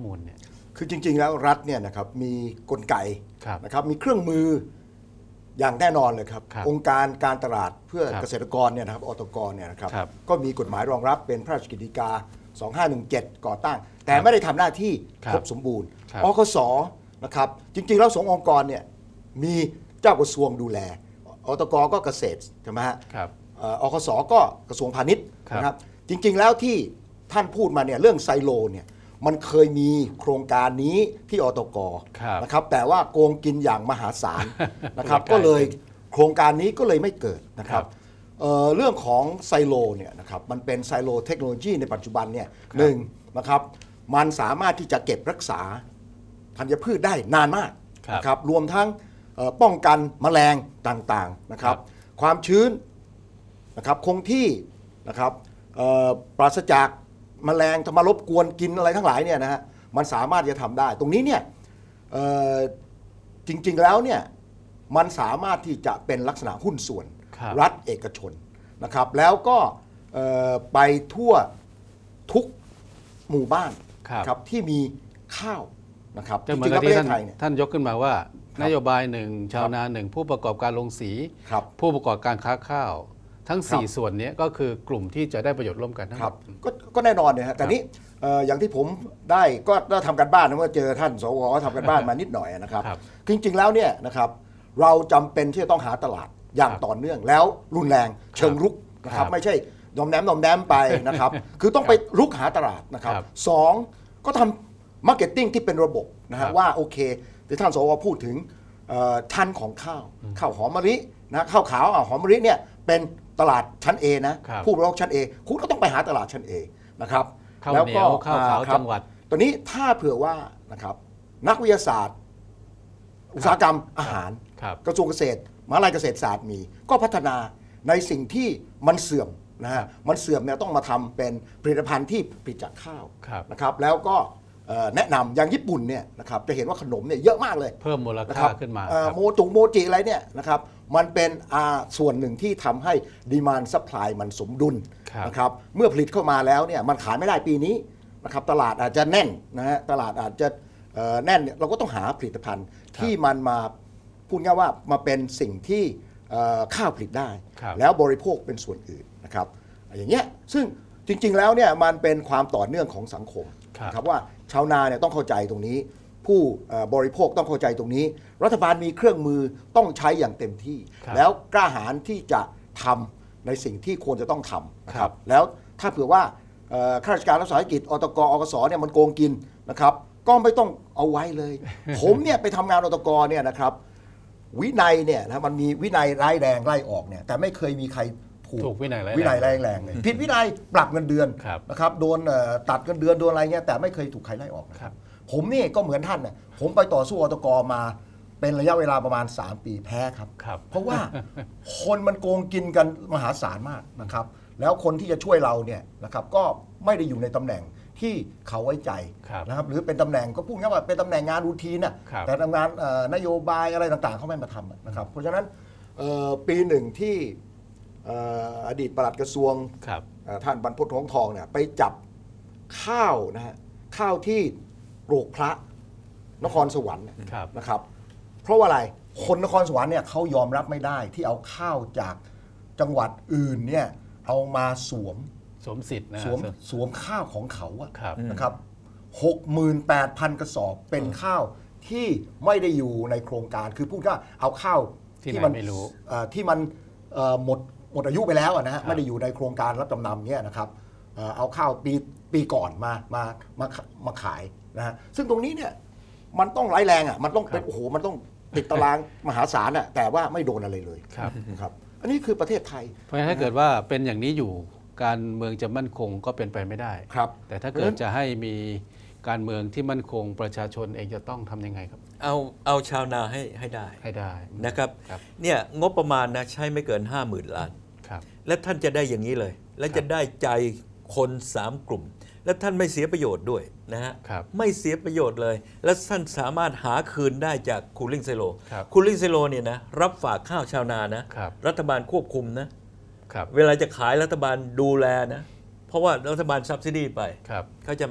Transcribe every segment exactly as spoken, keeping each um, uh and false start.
มูลเนี่ยคือจริงๆแล้วรัฐเนี่ยนะครับมีกลไกนะครับมีเครื่องมืออย่างแน่นอนเลยครับองค์การการตลาดเพื่อเกษตรกรเนี่ยนะครับอตกเนี่ยนะครับก็มีกฎหมายรองรับเป็นพระราชกฤษฎีกาสองห้าหนึ่งเจ็ดก่อตั้งแต่ไม่ได้ทำหน้าที่ครบสมบูรณ์อคสนะครับจริงๆแล้วสององค์กรเนี่ยมีเจ้ากระทรวงดูแลอตกก็เกษตรใช่ไหมฮะอคสก็กระทรวงพาณิชย์นะครับจริงๆแล้วที่ท่านพูดมาเนี่ยเรื่องไซโลเนี่ยมันเคยมีโครงการนี้ที่อตกนะครับแต่ว่าโกงกินอย่างมหาศาลนะครับก็เลยโครงการนี้ก็เลยไม่เกิดนะครับ เ, เรื่องของไซโลเนี่ยนะครับมันเป็นไซโลเทคโนโลยีในปัจจุบันเนี่ยหนึ่งนะครับมันสามารถที่จะเก็บรักษาธัญพืชได้นานมากนะครับรวมทั้งป้องกันแมลงต่างๆนะครับความชื้นนะครับคงที่นะครับปราศจากแมลงจะมารบกวนกินอะไรทั้งหลายเนี่ยนะฮะมันสามารถจะทำได้ตรงนี้เนี่ยจริงๆแล้วเนี่ยมันสามารถที่จะเป็นลักษณะหุ้นส่วนรัฐเอกชนนะครับแล้วก็ไปทั่วทุกหมู่บ้านครับที่มีข้าวนะครับจริงๆแล้วประเทศไทยเนี่ยท่านยกขึ้นมาว่านโยบายหนึ่งชาวนาหนึ่งผู้ประกอบการลงสีผู้ประกอบการค้าข้าวทั้งสี่ส่วนนี้ก็คือกลุ่มที่จะได้ประโยชน์ร่วมกันทั้งหมดก็แน่นอนเนี่ยฮะแต่นี้อย่างที่ผมได้ก็ได้ทำกันบ้านนะเมื่อเจอท่านสวทำกันบ้านมานิดหน่อยนะครับจริงๆแล้วเนี่ยนะครับเราจำเป็นที่จะต้องหาตลาดอย่างต่อเนื่องแล้วรุนแรงเชิงรุกนะครับไม่ใช่ดอมแนมดอมแนมไปนะครับคือต้องไปรุกหาตลาดนะครับสองก็ทำมาร์เก็ตติ้งที่เป็นระบบนะฮะว่าโอเคที่ท่านสวพูดถึงชั้นของข้าวข้าวหอมมะลินะข้าวขาวหอมมะลิเนี่ยเป็นตลาดชั้น A นะผู้บริโภคชั้น A คุณก็ต้องไปหาตลาดชั้น A นะครับแล้วก็ข้าวขาวจังหวัดตัวนี้ถ้าเผื่อว่านะครับนักวิทยาศาสตร์อุตสาหกรรมอาหารกระทรวงเกษตรมหาวิทยาลัยเกษตรศาสตร์มีก็พัฒนาในสิ่งที่มันเสื่อมนะฮะมันเสื่อมเนี่ยต้องมาทำเป็นผลิตภัณฑ์ที่ผลิตจากข้าวนะครับแล้วก็แนะนำอย่างญี่ปุ่นเนี่ยนะครับจะเห็นว่าขนมเนี่ยเยอะมากเลยเพิ่มมูลค่าขึ้นมาโมจุโมจิอะไรเนี่ยนะครับมันเป็นส่วนหนึ่งที่ทำให้ดีมานด์ซัพพลายมันสมดุลนะครับเมื่อผลิตเข้ามาแล้วเนี่ยมันขายไม่ได้ปีนี้นะครับตลาดอาจจะแน่นนะฮะตลาดอาจจะแน่นเราก็ต้องหาผลิตภัณฑ์ที่มันมาพูดง่ายว่ามาเป็นสิ่งที่ข้าวผลิตได้แล้วบริโภคเป็นส่วนอื่นนะครับอย่างเงี้ยซึ่งจริงๆแล้วเนี่ยมันเป็นความต่อเนื่องของสังคมครับว่าชาวนาเนี่ยต้องเข้าใจตรงนี้ผู้บริโภคต้องเข้าใจตรงนี้รัฐบาลมีเครื่องมือต้องใช้อย่างเต็มที่แล้วกล้าหาญที่จะทำในสิ่งที่ควรจะต้องทำนะครับแล้วถ้าเผื่อว่าข้าราชการรัฐวิสาหกิจอตกอกสเนี่ยมันโกงกินนะครับก็ไม่ต้องเอาไว้เลย ผมเนี่ยไปทำงานอตกเนี่ยนะครับวินัยเนี่ยนะมันมีวินัยร้ายแรงไล่ออกเนี่ยแต่ไม่เคยมีใครถูกวินัยวินัยแรงแรงเลยผิดวินัยปรับเงินเดือนนะครับโดนตัดเงินเดือนโดนอะไรเงี้ยแต่ไม่เคยถูกใครไล่ออกนะครับผมนี่ก็เหมือนท่านเนี่ยผมไปต่อสู้อตกมาเป็นระยะเวลาประมาณสามปีแพ้ครับเพราะว่าคนมันโกงกินกันมหาศาลมากนะครับแล้วคนที่จะช่วยเราเนี่ยนะครับก็ไม่ได้อยู่ในตำแหน่งที่เขาไว้ใจนะครับหรือเป็นตำแหน่งก็พูดง่ายว่าเป็นตำแหน่งงานรูทีนน่ะแต่ทำงานนโยบายอะไรต่างๆเขาไม่มาทำนะครับเพราะฉะนั้นปีหนึ่งที่อดีตปลัดกระทรวงท่านบรรพตทองทองเนี่ยไปจับข้าวนะฮะข้าวที่โรกพระนครสวรรค์นะครับเพราะว่าอะไรคนนครสวรรค์เนี่ยเขายอมรับไม่ได้ที่เอาข้าวจากจังหวัดอื่นเนี่ยเอามาสวมสวมสิทธิ์นะสวมสวมข้าวของเขาอะนะครับหกหมื่นแปดพันกระสอบเป็นข้าวที่ไม่ได้อยู่ในโครงการคือพูดว่าเอาข้าวที่มันไม่รู้ที่มันหมดหมดอายุไปแล้วนะฮะไม่ได้อยู่ในโครงการรับจำนำเนี่ยนะครับเอาข้าวปีปีก่อนมามามามาขายนะฮะซึ่งตรงนี้เนี่ยมันต้องร้ายแรงอ่ะมันต้องเป็นโอ้โหมันต้องติดตารางมหาศาลอ่ะแต่ว่าไม่โดนอะไรเลยครับครับอันนี้คือประเทศไทยเพราะฉะนั้นถ้าเกิดว่าเป็นอย่างนี้อยู่การเมืองจะมั่นคงก็เป็นไปไม่ได้ครับแต่ถ้าเกิดจะให้มีการเมืองที่มั่นคงประชาชนเองจะต้องทำยังไงครับเอาเอาชาวนาให้ให้ได้ให้ได้นะครับเนี่ยงบประมาณนะใช้ไม่เกินห้าหมื่นล้านและท่านจะได้อย่างนี้เลยและจะได้ใจคนสามกลุ่มและท่านไม่เสียประโยชน์ด้วยนะฮะไม่เสียประโยชน์เลยและท่านสามารถหาคืนได้จากคูลิ่งไซโลคูลิ่งไซโลเนี่ยนะรับฝากข้าวชาวนานะรัฐบาลควบคุมนะเวลาจะขายรัฐบาลดูแลนะเพราะว่ารัฐบาลซับซิดีไปเข้าใจไหม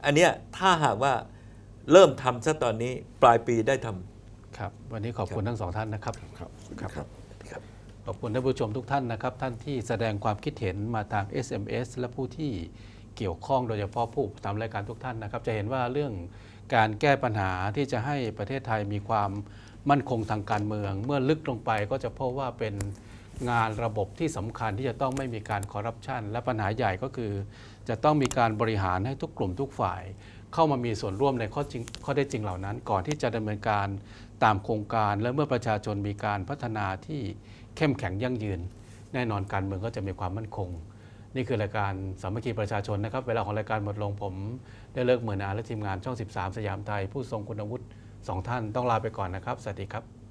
อันเนี้ยถ้าหากว่าเริ่มทำซะตอนนี้ปลายปีได้ทำครับวันนี้ขอบคุณทั้งสองท่านนะครับครับครับครับขอบคุณท่านผู้ชมทุกท่านนะครับ ท่านที่แสดงความคิดเห็นมาทาง เอส เอ็ม เอส และผู้ที่เกี่ยวข้องโดยเฉพาะผู้ทำรายการทุกท่านนะครับ จะเห็นว่าเรื่องการแก้ปัญหาที่จะให้ประเทศไทยมีความมั่นคงทางการเมือง เมื่อลึกลงไปก็จะพบว่าเป็นงานระบบที่สำคัญที่จะต้องไม่มีการคอร์รัปชันและปัญหาใหญ่ก็คือ จะต้องมีการบริหารให้ทุกกลุ่มทุกฝ่าย เข้ามามีส่วนร่วมในข้อจริงข้อได้จริงเหล่านั้น ก่อนที่จะดำเนินการตามโครงการ และเมื่อประชาชนมีการพัฒนาที่เข้มแข็งยั่งยืน แน่นอนการเมืองก็จะมีความมั่นคง นี่คือรายการสามัคคีประชาชนนะครับเวลาของรายการหมดลงผมได้เลิกเหมือนอาและทีมงานช่องสิบสามสยามไทยผู้ทรงคุณวุฒิสองท่านต้องลาไปก่อนนะครับสวัสดีครับ